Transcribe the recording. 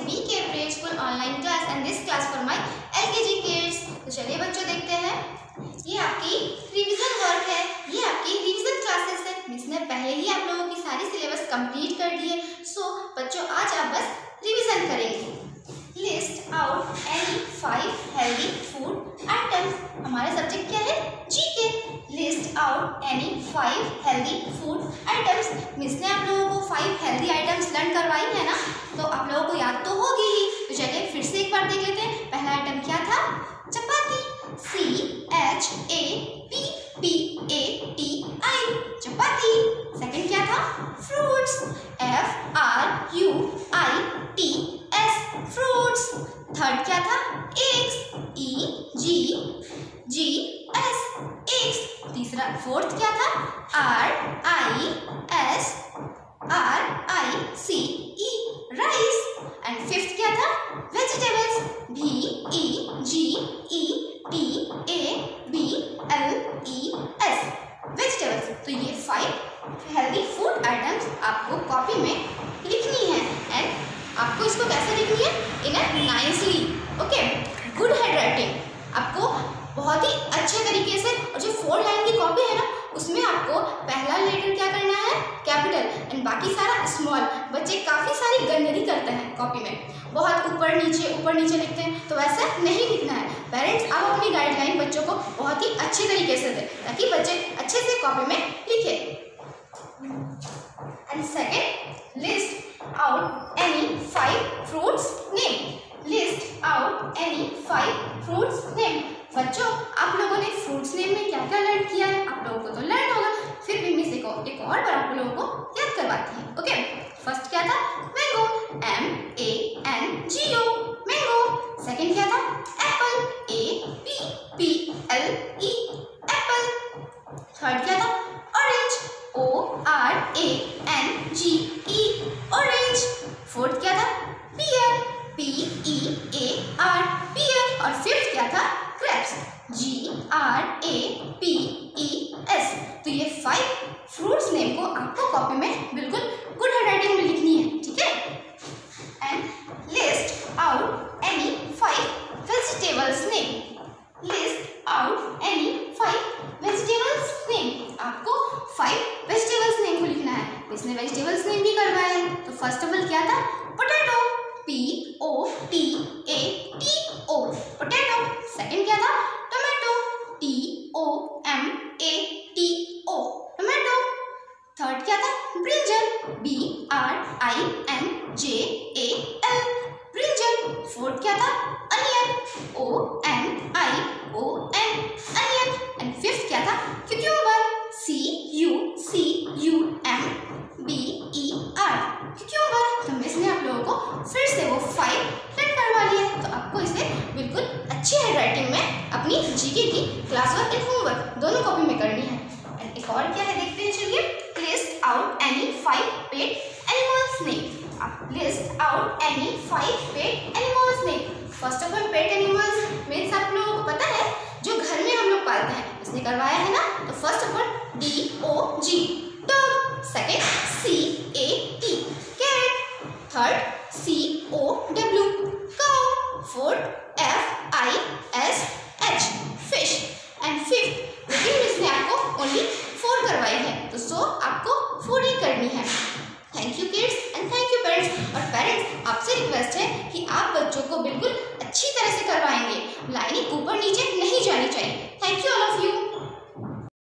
BK Preschool online class and this class for my LKG kids। तो चलिए बच्चों देखते हैं, ये आपकी रिवीजन वर्क है, ये आपकी रिवीजन क्लासेस है। मिस ने पहले ही आप लोगों की सारी सिलेबस कंप्लीट कर दी है। सो बच्चों आज आप बस रिवीजन करेंगे। List out any 5 healthy food items. हमारा सब्जेक्ट क्या है? GK. List out any 5 healthy food items. Miss ने आप लोगों को 5 हेल्दी आइटम्स लर्न करवाई है ना, तो आप लोगों को याद तो होगी ही। तो चलिए फिर से एक बार देख लेते हैं। पहला आइटम क्या था? चपाती। CHAPPATI चपाती। सेकंड क्या था? फ्रूट्स। FRUITS fruits. थर्ड क्या था? एग्स। EGGS eggs. तीसरा फोर्थ क्या था? RICE rice. एंड फिफ्थ क्या था? वेजिटेबल्स। VEGETABLES vegetables. तो ये 5 हेल्दी फूड आइटम्स आपको कॉपी में लिखनी है। एंड आपको इसको कैसे लिखनी है? इन अ नाइसली, ओके, गुड हैंडराइटिंग। आपको बहुत ही अच्छे तरीके से, और जो 4 लाइन की कॉपी है ना, उसमें आपको पहला लेटर क्या करना है? कैपिटल, एंड बाकी सारा स्मॉल। बच्चे काफ़ी सारी गंदगी करते हैं कॉपी में, बहुत ऊपर नीचे लिखते हैं, तो वैसा नहीं लिखना है। पेरेंट्स आप अपनी गाइडलाइन बच्चों को बहुत ही अच्छे तरीके से दें, ताकि बच्चे अच्छे से कॉपी में लिखें। And second, list out any 5 fruits name. List out any 5 fruits name. बच्चों आप लोगों ने फ्रूट्स नेम में क्या क्या लर्न किया है? आप लोगों को तो लर्न होगा, फिर भी मिस एक और बार आप लोगों को याद करवाती है। ओके, फर्स्ट क्या था? मैंगो। MANGO mango. सेकंड क्या था? एप्पल। APPLE Apple. थर्ड क्या था? ऑरेंज। ORANGE orange. फोर्थ क्या था? पियर। PEAR पियर। और फिफ्थ क्या था? ग्रेप्स। GRAPES। तो ये 5 फ्रूट्स नेम को आपको कॉपी में बिल्कुल गुड हैंडराइटिंग में लिखनी है, ठीक है। And list out any 5 vegetables name. List out any 5 vegetables name. आपको 5 वेजिटेबल्स नेम को लिखना है। इसने वेजिटेबल्स नेम भी करवाया है। तो फर्स्ट ऑफ ऑल क्या था? पोटैटो। POTATO potato. सेकंड क्या था? टोमेटो। TOMATO tomato. थर्ड क्या था? ब्रिंजल। BRINJAL brinjal. फोर्थ क्या था? Onion. ONION onion. And fifth क्या था? क्यूक्यूम्बर। CUCUMBER cucumber. तो मिस ने आप लोगों को फिर से वो 5 लर्न करवा लिया है। तो आपको इसे बिल्कुल अच्छी हैंडराइटिंग में अपनी जीके की क्लास वर्क एंड होमवर्क दोनों कॉपी में करनी है। एंड एक और क्या है देखते हैं, चलिए। List out any 5 pet animals name. List out any 5 pet animals name. First of all pet animals means आप लोगों को पता है जो घर में हम लोग पालते हैं, इसने करवाया है ना। तो first of all DOG dog. Second CAT cat. Third COW cow. Fourth FISH fish. And fifth, लेकिन इसने आपको ओनली 4 करवाई है, तो सो आपको 4 ही करनी है। Thank you kids and thank you parents. और पेरेंट्स आपसे रिक्वेस्ट है कि आप बच्चों को बिल्कुल